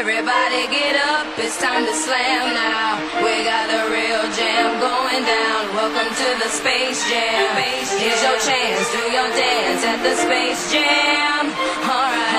Everybody get up, it's time to slam now. We got the real jam going down. Welcome to the Space Jam. Here's your chance, do your dance at the Space Jam. Alright.